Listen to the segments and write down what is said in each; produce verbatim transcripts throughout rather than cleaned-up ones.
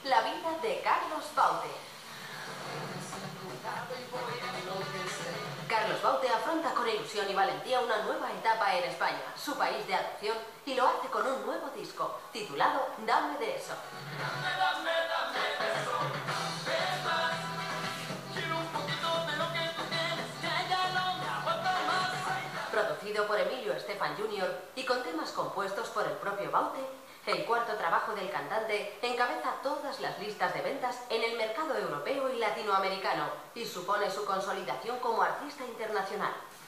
La vida de Carlos Baute. Carlos Baute afronta con ilusión y valentía una nueva etapa en España, su país de adopción, y lo hace con un nuevo disco, titulado Dame de eso. Dame, dame, dame de eso. Es más, quiero un poquito de lo que tú tienes, que ya no me aguanto más. Producido por Emilio Estefan junior y con temas compuestos por el propio Baute, el cuarto trabajo del cantante encabeza todas las listas de ventas en el mercado europeo y latinoamericano y supone su consolidación como artista internacional.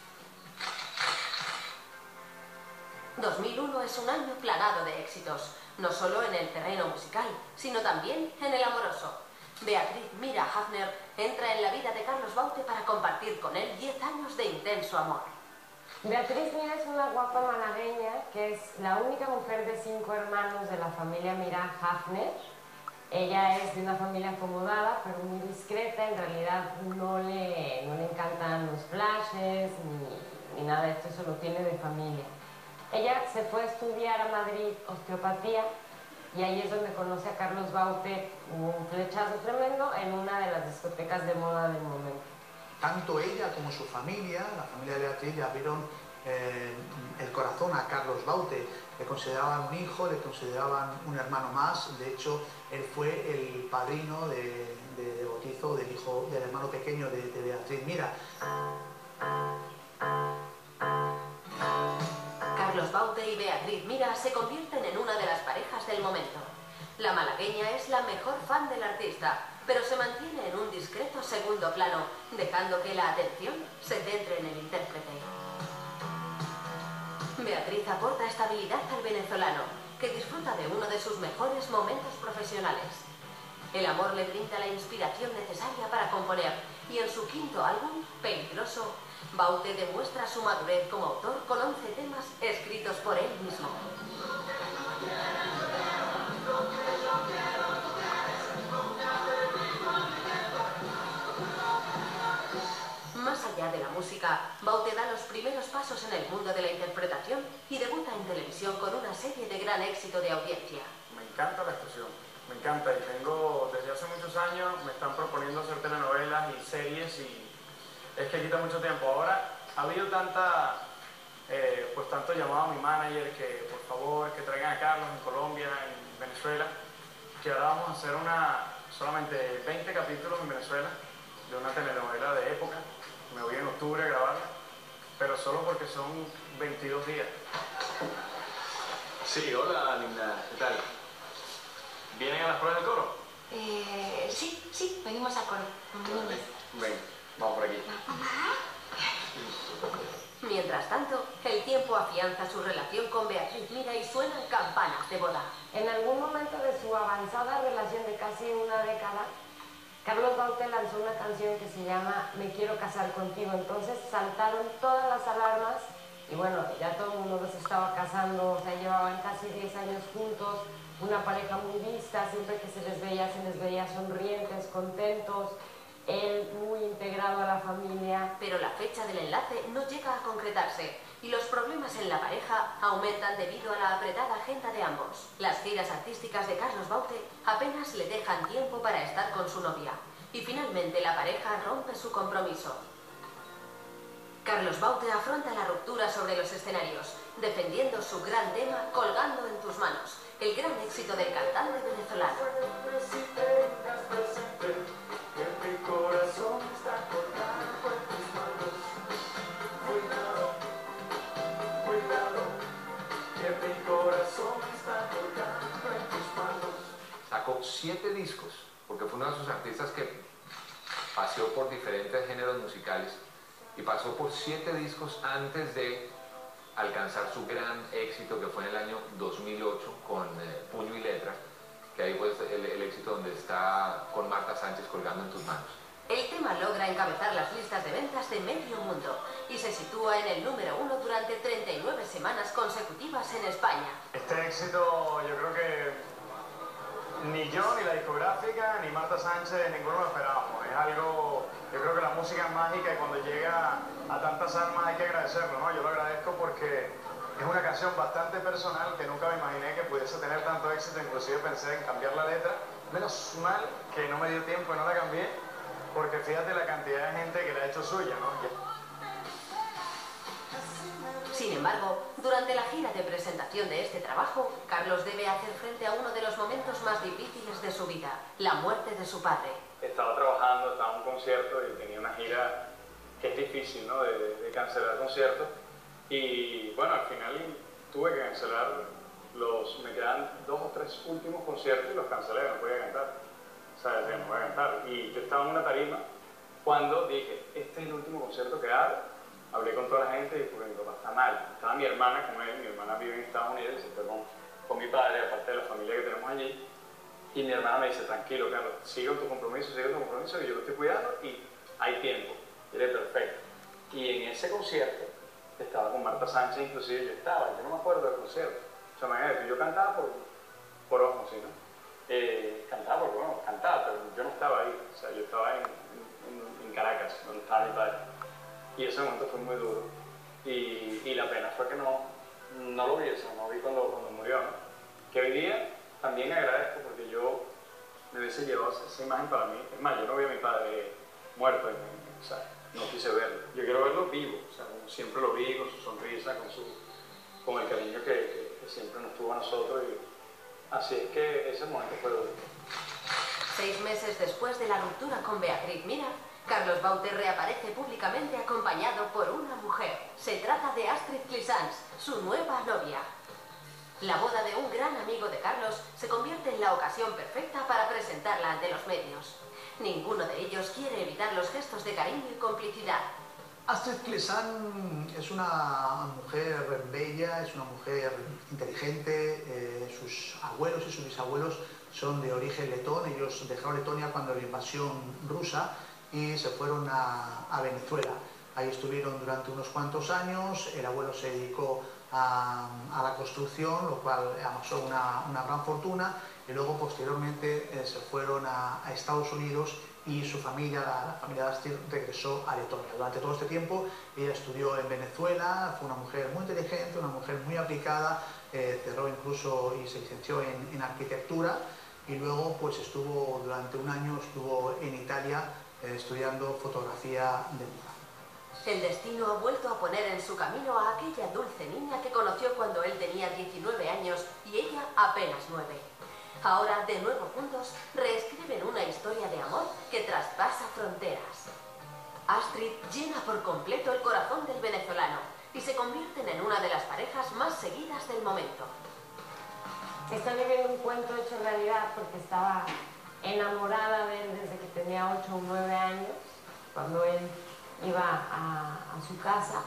dos mil uno es un año plagado de éxitos, no solo en el terreno musical, sino también en el amoroso. Beatriz Mira Hafner entra en la vida de Carlos Baute para compartir con él diez años de intenso amor. Beatriz Mira es una guapa malagueña que es la única mujer de cinco hermanos de la familia Mira Hafner. Ella es de una familia acomodada, pero muy discreta. En realidad no le, no le encantan los flashes ni, ni nada de esto, eso lo tiene de familia. Ella se fue a estudiar a Madrid osteopatía y ahí es donde conoce a Carlos Baute, un flechazo tremendo en una de las discotecas de moda del momento. Tanto ella como su familia, la familia de Beatriz, le abrieron eh, el corazón a Carlos Baute. Le consideraban un hijo, le consideraban un hermano más. De hecho, él fue el padrino de, de, de bautizo del hijo, del hermano pequeño de, de Beatriz Mira. Carlos Baute y Beatriz Mira se convierten en una de las parejas del momento. La malagueña es la mejor fan del artista, pero se mantiene en un discreto segundo plano, dejando que la atención se centre en el intérprete. Beatriz aporta estabilidad al venezolano, que disfruta de uno de sus mejores momentos profesionales. El amor le brinda la inspiración necesaria para componer, y en su quinto álbum, Peligroso, Baute demuestra su madurez como autor con once temas escritos por él mismo. Más allá de la música, Baute da los primeros pasos en el mundo de la interpretación y debuta en televisión con una serie de gran éxito de audiencia. Me encanta la actuación, me encanta, y tengo, desde hace muchos años me están proponiendo hacer telenovelas y series y es que quita mucho tiempo. Ahora ha habido tanta, eh, pues tanto llamado a mi manager que por favor que traigan a Carlos en Colombia, en Venezuela, que ahora vamos a hacer una, solamente veinte capítulos en Venezuela de una telenovela de época. Me voy en octubre a grabarla, pero solo porque son veintidós días. Sí, hola linda, ¿qué tal? ¿Vienen a las pruebas del coro? Eh, sí, sí, venimos a coro. Ven, ven, vamos por aquí. ¿Mamá? Mientras tanto, el tiempo afianza su relación con Beatriz Mira y suenan campanas de boda. En algún momento de su avanzada relación de casi una década, Carlos Baute lanzó una canción que se llama Me quiero casar contigo. Entonces saltaron todas las alarmas y bueno, ya todo el mundo se estaba casando, o sea, llevaban casi diez años juntos, una pareja muy vista, siempre que se les veía, se les veía sonrientes, contentos, él muy integrado a la familia. Pero la fecha del enlace no llega a concretarse y los problemas en la pareja aumentan debido a la apretada agenda de ambos. Las giras artísticas de Carlos Baute apenas le dejan tiempo para estar con su novia y finalmente la pareja rompe su compromiso. Carlos Baute afronta la ruptura sobre los escenarios, defendiendo su gran tema Colgando en tus manos, el gran éxito del cantante venezolano. Sacó siete discos, porque fue uno de sus artistas que paseó por diferentes géneros musicales y pasó por siete discos antes de alcanzar su gran éxito que fue en el año dos mil ocho con eh, Puño y Letra, que ahí fue el, el éxito donde está con Marta Sánchez Colgando en tus manos. El tema logra encabezar las listas de ventas de medio mundo y se sitúa en el número uno durante treinta y nueve semanas consecutivas en España. Este éxito yo creo que ni yo, ni la discográfica, ni Marta Sánchez, ninguno lo esperábamos. Es algo, yo creo que la música es mágica y cuando llega a tantas almas hay que agradecerlo, ¿no? Yo lo agradezco porque es una canción bastante personal que nunca me imaginé que pudiese tener tanto éxito, inclusive pensé en cambiar la letra Menos mal que no me dio tiempo y no la cambié, porque fíjate la cantidad de gente que la ha hecho suya, ¿no? Sin embargo, durante la gira de presentación de este trabajo, Carlos debe hacer frente a uno de los momentos más difíciles de su vida, la muerte de su padre. Estaba trabajando, estaba en un concierto y tenía una gira que es difícil, ¿no? De, de cancelar conciertos. Y bueno, al final tuve que cancelar los, me quedan dos o tres últimos conciertos y los cancelé, no podía cantar. O sea, decía, no voy a cantar. Y yo estaba en una tarima cuando dije, este es el último concierto que hago. Hablé con toda la gente y porque mi papá está mal. Estaba mi hermana con él, mi hermana vive en Estados Unidos, y se fue con, con mi padre, aparte de la familia que tenemos allí. Y mi hermana me dice, tranquilo, Carlos, sigue con tu compromiso, sigue con tu compromiso, que yo lo estoy cuidando y hay tiempo. Y él, perfecto. Y en ese concierto, estaba con Marta Sánchez, inclusive yo estaba, yo no me acuerdo del concierto. O sea, imagínate, yo cantaba por, por ojo, ¿sí, no? Eh, cantaba porque, bueno, cantaba, pero yo no estaba ahí. O sea, yo estaba en, en, en Caracas, donde estaba mi padre. Y ese momento fue muy duro. Y, y la pena fue que no, no lo vi, eso, no vi cuando, cuando murió, ¿no? Que hoy día también agradezco porque yo me hubiese llevado esa imagen para mí. Es más, yo no vi a mi padre muerto, en, en, o sea, no quise verlo. Yo quiero verlo vivo, o sea, como siempre lo vi, con su sonrisa, con, su, con el cariño que, que, que siempre nos tuvo a nosotros. Y así es que ese momento fue duro. Seis meses después de la ruptura con Beatriz Mira, Carlos Baute reaparece públicamente acompañado por una mujer. Se trata de Astrid Clisans, su nueva novia. La boda de un gran amigo de Carlos se convierte en la ocasión perfecta para presentarla ante los medios. Ninguno de ellos quiere evitar los gestos de cariño y complicidad. Astrid Clisans es una mujer bella, es una mujer inteligente. Eh, sus abuelos y sus bisabuelos son de origen letón. Ellos dejaron Letonia cuando la invasión rusa y se fueron a, a Venezuela. Ahí estuvieron durante unos cuantos años. El abuelo se dedicó a, a la construcción, lo cual amasó una, una gran fortuna, y luego posteriormente eh, se fueron a, a Estados Unidos y su familia, la, la familia de Astrid, regresó a Letonia. Durante todo este tiempo ella estudió en Venezuela, fue una mujer muy inteligente, una mujer muy aplicada, eh, cerró incluso y se licenció en, en arquitectura, y luego pues estuvo durante un año estuvo en Italia eh, estudiando fotografía de moda. El destino ha vuelto a poner en su camino a aquella dulce niña que conoció cuando él tenía diecinueve años y ella apenas nueve. Ahora, de nuevo juntos, reescriben una historia de amor que traspasa fronteras. Astrid llena por completo el corazón del venezolano y se convierten en una de las parejas más seguidas del momento. Estoy viviendo un cuento hecho realidad porque estaba enamorada de él desde que tenía ocho o nueve años, cuando él iba a, a su casa,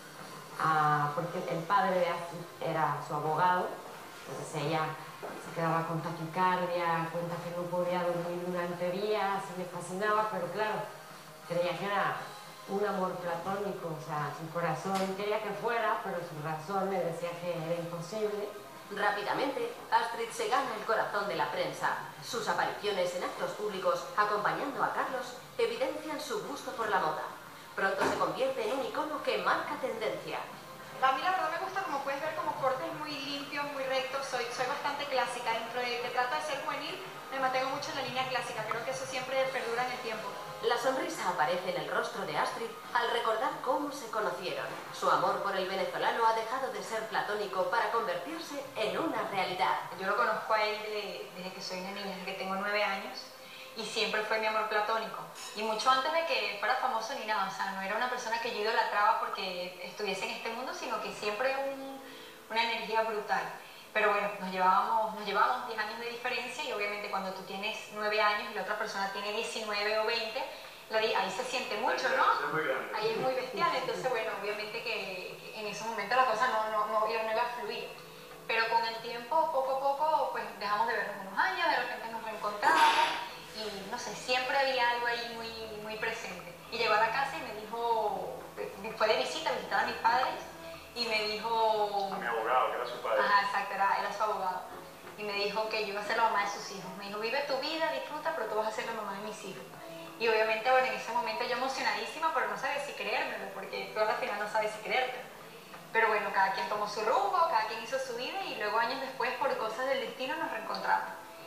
a, porque el padre de Astrid era su abogado. Entonces ella se quedaba con taquicardia, cuenta que no podía dormir durante días, y me fascinaba, pero claro, creía que era un amor platónico, o sea, su corazón quería que fuera, pero su razón me decía que era imposible. Rápidamente, Astrid se gana el corazón de la prensa. Sus apariciones en actos públicos, acompañando a Carlos, evidencian su gusto por la moda. Pronto se convierte en un icono que marca tendencia. A mí la verdad me gusta, como puedes ver, como cortes muy limpios, muy rectos. Soy, soy bastante clásica. Dentro de que trato de ser juvenil, me mantengo mucho en la línea clásica. Creo que eso siempre perdura en el tiempo. La sonrisa aparece en el rostro de Astrid al recordar cómo se conocieron. Su amor por el venezolano ha dejado de ser platónico para convertirse en una realidad. Yo lo conozco a él desde, desde que soy una niña, desde que tengo nueve años. Y siempre fue mi amor platónico. Y mucho antes de que fuera famoso ni nada. O sea, no era una persona que yo idolatraba porque estuviese en este mundo, sino que siempre un, una energía brutal. Pero bueno, nos llevábamos, nos llevábamos diez años de diferencia, y obviamente cuando tú tienes nueve años y la otra persona tiene diecinueve o veinte, la, ahí se siente mucho, ¿no? Es muy grande. Ahí es muy bestial. Entonces, bueno, obviamente que, que en ese momento la cosa no, no, no, no iba a fluir. Pero con el tiempo, poco a poco, pues dejamos de vernos unos años, de repente nos reencontramos. Y no sé, siempre había algo ahí muy, muy presente. Y llegó a la casa y me dijo, fue de visita, a visitar a mis padres, y me dijo... A mi abogado, que era su padre. Ajá, exacto, era, era su abogado. Y me dijo que yo iba a ser la mamá de sus hijos. Me dijo, vive tu vida, disfruta, pero tú vas a ser la mamá de mis hijos. Y obviamente, bueno, en ese momento yo emocionadísima, pero no sabía si creérmelo, porque tú al final no sabes si creerte. Pero bueno, cada quien tomó su rumbo, cada quien hizo su vida, y luego años después, por cosas del destino, nos reencontramos.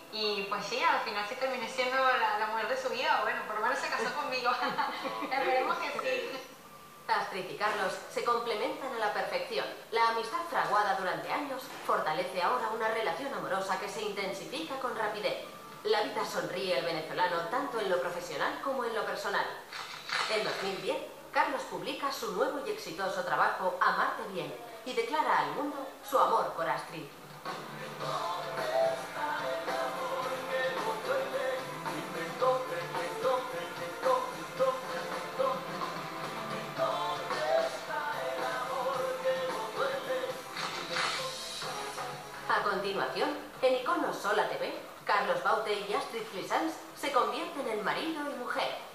Y pues sí, al final sí terminé siendo la, la mujer de su vida, bueno, por lo menos se casó conmigo. Esperemos que sí. Astrid y Carlos se complementan a la perfección. La amistad fraguada durante años fortalece ahora una relación amorosa que se intensifica con rapidez. La vida sonríe al venezolano tanto en lo profesional como en lo personal. En dos mil diez, Carlos publica su nuevo y exitoso trabajo Amarte Bien y declara al mundo su amor por Astrid. A continuación, en Iconos Sola T V, Carlos Baute y Astrid Clisans se convierten en marido y mujer.